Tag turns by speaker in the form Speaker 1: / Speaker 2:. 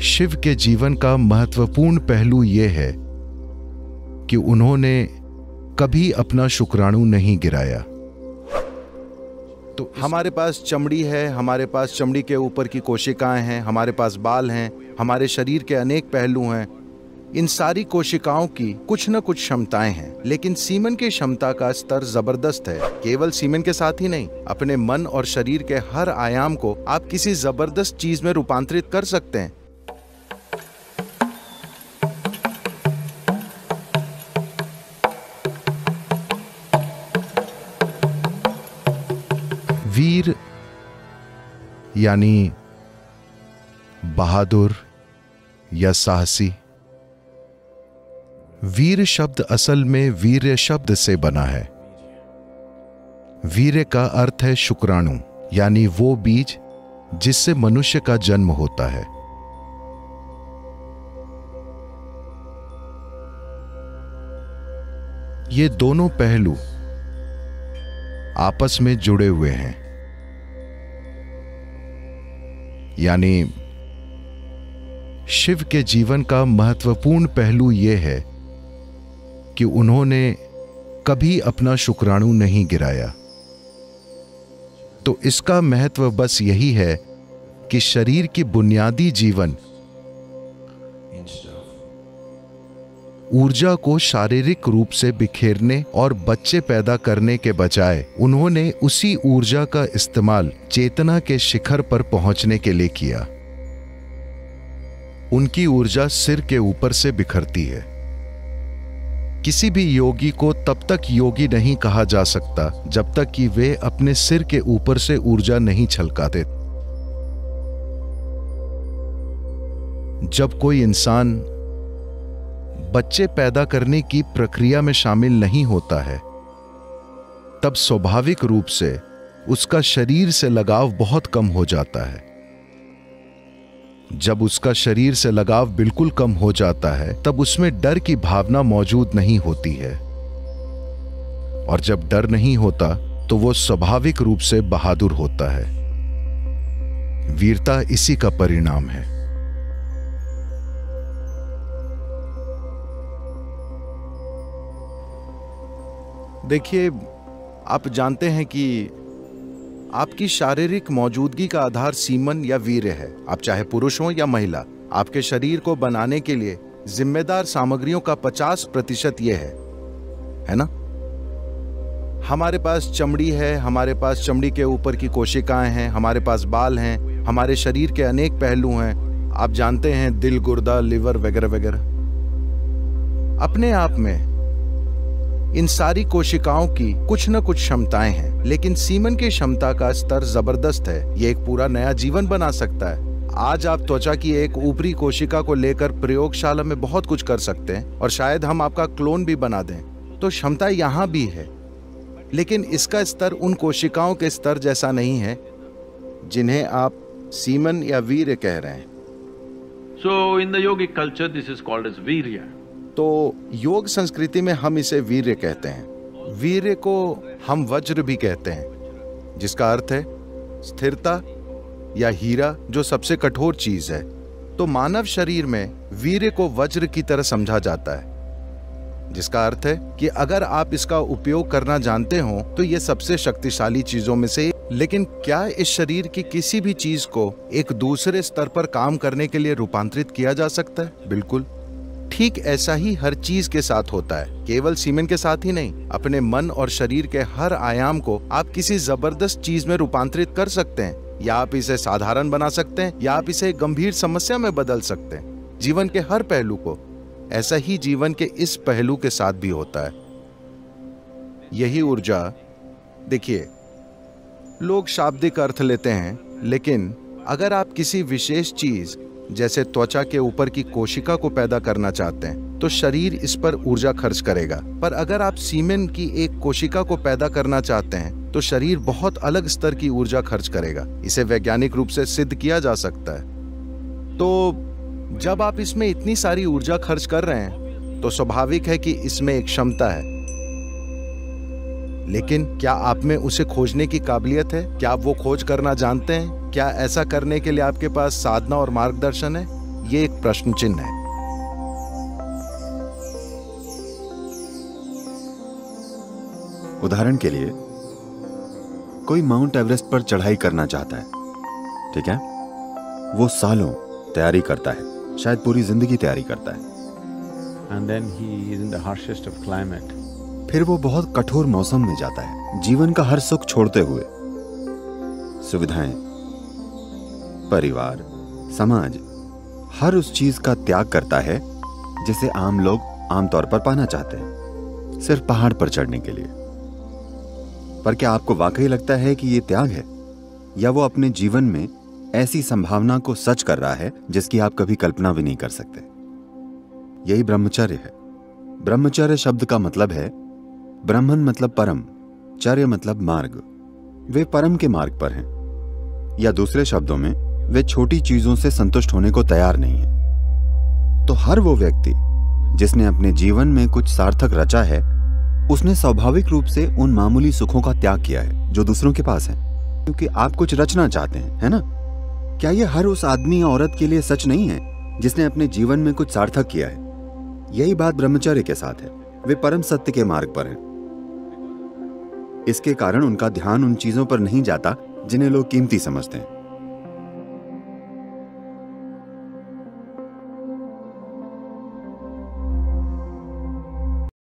Speaker 1: शिव के जीवन का महत्वपूर्ण पहलू यह है कि उन्होंने कभी अपना शुक्राणु नहीं गिराया। तो हमारे पास चमड़ी है, हमारे पास चमड़ी के ऊपर की कोशिकाएं हैं, हमारे पास बाल हैं, हमारे शरीर के अनेक पहलू हैं। इन सारी कोशिकाओं की कुछ न कुछ क्षमताएं हैं, लेकिन सीमन की क्षमता का स्तर जबरदस्त है। केवल सीमन के साथ ही नहीं, अपने मन और शरीर के हर आयाम को आप किसी जबरदस्त चीज में रूपांतरित कर सकते हैं। वीर यानी बहादुर या साहसी। वीर शब्द असल में वीर्य शब्द से बना है। वीर्य का अर्थ है शुक्राणु, यानी वो बीज जिससे मनुष्य का जन्म होता है। ये दोनों पहलू आपस में जुड़े हुए हैं, यानी शिव के जीवन का महत्वपूर्ण पहलू यह है कि उन्होंने कभी अपना शुक्राणु नहीं गिराया। तो इसका महत्व बस यही है कि शरीर की बुनियादी जीवन ऊर्जा को शारीरिक रूप से बिखेरने और बच्चे पैदा करने के बजाय उन्होंने उसी ऊर्जा का इस्तेमाल चेतना के शिखर पर पहुंचने के लिए किया। उनकी ऊर्जा सिर के ऊपर से बिखरती है। किसी भी योगी को तब तक योगी नहीं कहा जा सकता जब तक कि वे अपने सिर के ऊपर से ऊर्जा नहीं छलकाते। जब कोई इंसान बच्चे पैदा करने की प्रक्रिया में शामिल नहीं होता है, तब स्वाभाविक रूप से उसका शरीर से लगाव बहुत कम हो जाता है। जब उसका शरीर से लगाव बिल्कुल कम हो जाता है, तब उसमें डर की भावना मौजूद नहीं होती है, और जब डर नहीं होता तो वो स्वाभाविक रूप से बहादुर होता है। वीरता इसी का परिणाम है। देखिए, आप जानते हैं कि आपकी शारीरिक मौजूदगी का आधार सीमन या वीर्य है। आप चाहे पुरुष हो या महिला, आपके शरीर को बनाने के लिए जिम्मेदार सामग्रियों का 50% ये है ना? हमारे पास चमड़ी है, हमारे पास चमड़ी के ऊपर की कोशिकाएं हैं, हमारे पास बाल हैं, हमारे शरीर के अनेक पहलू हैं। आप जानते हैं, दिल, गुर्दा, लिवर वगैरह वगैरह। अपने आप में इन सारी कोशिकाओं की कुछ न कुछ क्षमताएं हैं, लेकिन सीमन की क्षमता का स्तर जबरदस्त है। ये एक पूरा नया जीवन बना सकता है। आज आप त्वचा की एक ऊपरी कोशिका को लेकर प्रयोगशाला में बहुत कुछ कर सकते हैं, और शायद हम आपका क्लोन भी बना दें। तो क्षमता यहाँ भी है, लेकिन इसका स्तर उन कोशिकाओं के स्तर जैसा नहीं है जिन्हें आप सीमन या वीर्य कह रहे हैं।
Speaker 2: So in the yogic culture this is called as virya.
Speaker 1: तो योग संस्कृति में हम इसे वीर्य कहते हैं। वीर्य को हम वज्र भी कहते हैं, जिसका अर्थ है स्थिरता या हीरा, जो सबसे कठोर चीज है। तो मानव शरीर में वीर्य को वज्र की तरह समझा जाता है, जिसका अर्थ है कि अगर आप इसका उपयोग करना जानते हो तो ये सबसे शक्तिशाली चीजों में से। लेकिन क्या इस शरीर की किसी भी चीज को एक दूसरे स्तर पर काम करने के लिए रूपांतरित किया जा सकता है? बिल्कुल। ठीक ऐसा ही हर चीज के साथ होता है। केवल सीमन के साथ ही नहीं, अपने मन और शरीर के हर आयाम को आप किसी जबरदस्त चीज में रूपांतरित कर सकते हैं। या आप इसे साधारण बना सकते हैं, या आप इसे गंभीर समस्या में बदल सकते हैं। जीवन के हर पहलू को। ऐसा ही जीवन के इस पहलू के साथ भी होता है। यही ऊर्जा, देखिए, लोग शाब्दिक अर्थ लेते हैं, लेकिन अगर आप किसी विशेष चीज जैसे त्वचा के ऊपर की कोशिका को पैदा करना चाहते हैं, तो शरीर इस पर ऊर्जा खर्च करेगा। पर अगर आप सीमेन की एक कोशिका को पैदा करना चाहते हैं, तो शरीर बहुत अलग स्तर की ऊर्जा खर्च करेगा। इसे वैज्ञानिक रूप से सिद्ध किया जा सकता है। तो जब आप इसमें इतनी सारी ऊर्जा खर्च कर रहे हैं, तो स्वाभाविक है कि इसमें एक क्षमता है। लेकिन क्या आप में उसे खोजने की काबिलियत है? क्या आप वो खोज करना जानते हैं? क्या ऐसा करने के लिए आपके पास साधना और मार्गदर्शन है? ये एक प्रश्न चिन्ह है।
Speaker 3: उदाहरण के लिए कोई माउंट एवरेस्ट पर चढ़ाई करना चाहता है, ठीक है? वो सालों तैयारी करता है, शायद पूरी जिंदगी तैयारी करता है।
Speaker 4: And then he is in the harshest of climate.
Speaker 3: फिर वो बहुत कठोर मौसम में जाता है, जीवन का हर सुख छोड़ते हुए। सुविधाएं, परिवार, समाज, हर उस चीज का त्याग करता है जिसे आम लोग आमतौर पर पाना चाहते हैं, सिर्फ पहाड़ पर चढ़ने के लिए। पर क्या आपको वाकई लगता है कि ये त्याग है, या वो अपने जीवन में ऐसी संभावना को सच कर रहा है जिसकी आप कभी कल्पना भी नहीं कर सकते? यही ब्रह्मचर्य है। ब्रह्मचर्य शब्द का मतलब है ब्रह्मन मतलब परम, चर्य मतलब मार्ग। वे परम के मार्ग पर हैं, या दूसरे शब्दों में वे छोटी चीजों से संतुष्ट होने को तैयार नहीं है। तो हर वो व्यक्ति जिसने अपने जीवन में कुछ सार्थक रचा है, उसने स्वाभाविक रूप से उन मामूली सुखों का त्याग किया है जो दूसरों के पास हैं, क्योंकि आप कुछ रचना चाहते हैं, है ना? क्या यह हर उस आदमी या औरत के लिए सच नहीं है जिसने अपने जीवन में कुछ सार्थक किया है? यही बात ब्रह्मचर्य के साथ है। वे परम सत्य के मार्ग पर हैं। इसके कारण उनका ध्यान उन चीजों पर नहीं जाता जिन्हें लोग कीमती समझते हैं।